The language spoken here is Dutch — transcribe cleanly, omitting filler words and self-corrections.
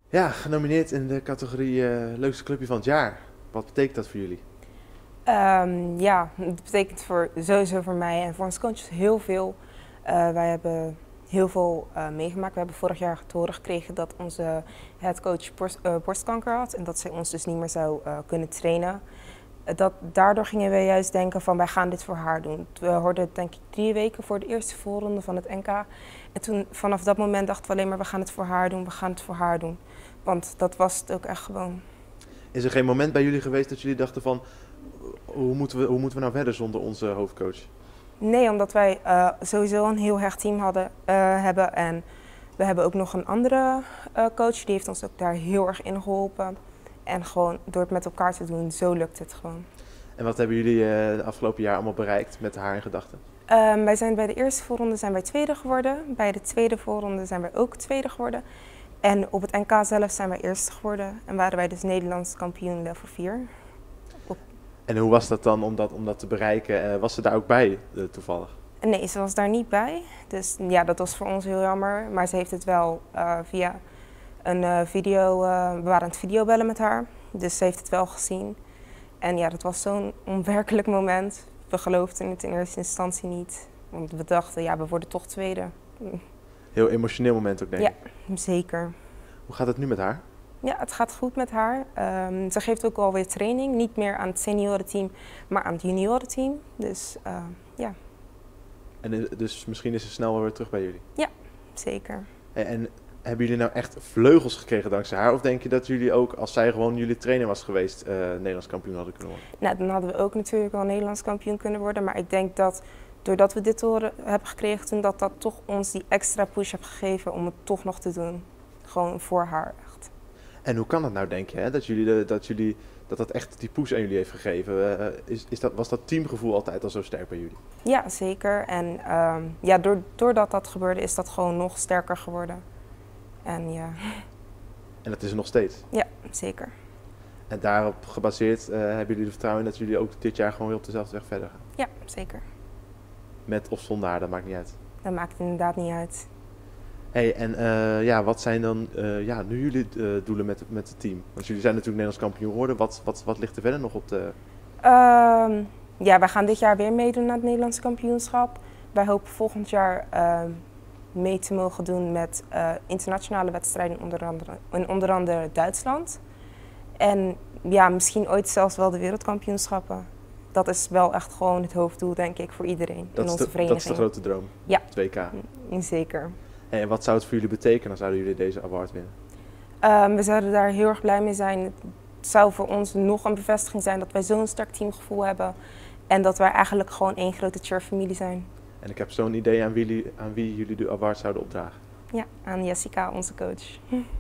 Ja, genomineerd in de categorie leukste clubje van het jaar. Wat betekent dat voor jullie? Ja, het betekent sowieso voor mij en voor ons coaches heel veel. Wij hebben heel veel meegemaakt. We hebben vorig jaar te horen gekregen dat onze headcoach borstkanker had en dat zij ons dus niet meer zou kunnen trainen. Daardoor gingen we juist denken van wij gaan dit voor haar doen. We hoorden het denk ik 3 weken voor de eerste voorronde van het NK. En toen vanaf dat moment dachten we alleen maar we gaan het voor haar doen, we gaan het voor haar doen. Want dat was het ook echt gewoon. Is er geen moment bij jullie geweest dat jullie dachten van hoe moeten we nou verder zonder onze hoofdcoach? Nee, omdat wij sowieso een heel hecht team hebben. En we hebben ook nog een andere coach, die heeft ons ook daar heel erg in geholpen. En gewoon door het met elkaar te doen, zo lukt het gewoon. En wat hebben jullie de afgelopen jaar allemaal bereikt met haar in gedachten? Wij zijn bij de eerste voorronde zijn wij tweede geworden. Bij de tweede voorronde zijn wij ook tweede geworden. En op het NK zelf zijn wij eerste geworden. En waren wij dus Nederlands kampioen level 4. En hoe was dat dan om dat te bereiken? Was ze daar ook bij toevallig? Nee, ze was daar niet bij. Dus ja, dat was voor ons heel jammer. Maar ze heeft het wel via een video, we waren aan het videobellen met haar. Dus ze heeft het wel gezien. En ja, dat was zo'n onwerkelijk moment. We geloofden het in eerste instantie niet. Want we dachten, ja, we worden toch tweede. Heel emotioneel moment ook, denk ik. Ja, zeker. Hoe gaat het nu met haar? Ja, het gaat goed met haar. Ze geeft ook alweer training. Niet meer aan het seniorenteam, maar aan het juniorenteam. Dus ja. En dus misschien is ze snel wel weer terug bij jullie? Ja, zeker. En hebben jullie nou echt vleugels gekregen dankzij haar? Of denk je dat jullie ook, als zij gewoon jullie trainer was geweest, Nederlands kampioen hadden kunnen worden? Nou, dan hadden we ook natuurlijk wel Nederlands kampioen kunnen worden. Maar ik denk dat doordat we dit te horen hebben gekregen toen, dat toch ons die extra push heeft gegeven om het toch nog te doen. Gewoon voor haar echt. En hoe kan dat nou, denk je, hè? Dat echt die push aan jullie heeft gegeven? Was dat teamgevoel altijd al zo sterk bij jullie? Ja, zeker. En ja, doordat dat gebeurde is dat gewoon nog sterker geworden. En ja. En dat is er nog steeds? Ja, zeker. En daarop gebaseerd hebben jullie er vertrouwen in dat jullie ook dit jaar gewoon weer op dezelfde weg verder gaan? Ja, zeker. Met of zonder haar, dat maakt niet uit? Dat maakt inderdaad niet uit. Hey, en ja, wat zijn dan nu jullie doelen met het team? Want jullie zijn natuurlijk Nederlands kampioen geworden. Wat ligt er verder nog op de... Ja, wij gaan dit jaar weer meedoen naar het Nederlandse kampioenschap. Wij hopen volgend jaar mee te mogen doen met internationale wedstrijden in onder andere Duitsland. En ja, misschien ooit zelfs wel de wereldkampioenschappen. Dat is wel echt gewoon het hoofddoel, denk ik, voor iedereen in onze vereniging. Dat is de grote droom? Ja, 2K? zeker. En wat zou het voor jullie betekenen als zouden jullie deze award winnen? We zouden daar heel erg blij mee zijn. Het zou voor ons nog een bevestiging zijn dat wij zo'n sterk teamgevoel hebben. En dat wij eigenlijk gewoon één grote cheerfamilie zijn. En ik heb zo'n idee aan wie jullie de award zouden opdragen. Ja, aan Jessica, onze coach.